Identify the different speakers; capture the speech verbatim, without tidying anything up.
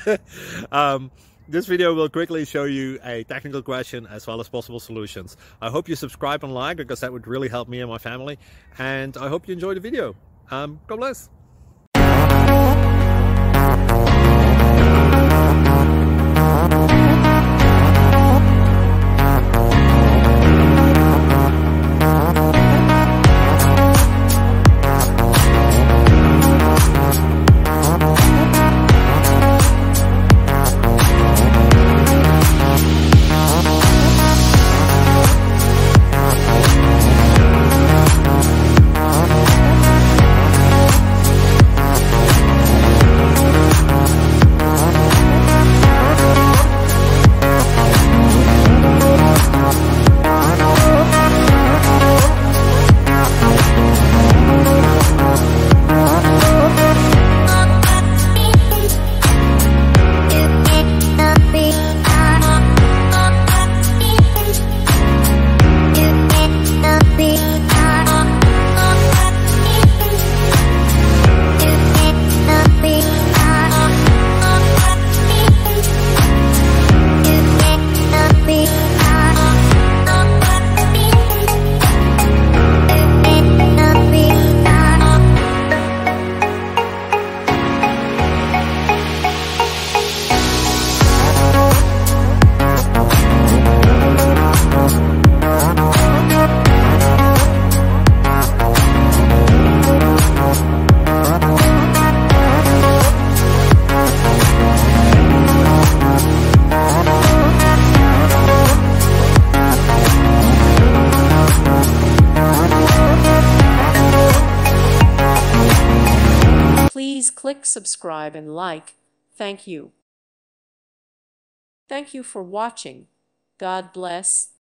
Speaker 1: um, this video will quickly show you a technical question as well as possible solutions. I hope you subscribe and like, because that would really help me and my family. And I hope you enjoy the video. Um, God bless.
Speaker 2: Please click subscribe and like. Thank you. Thank you for watching. God bless.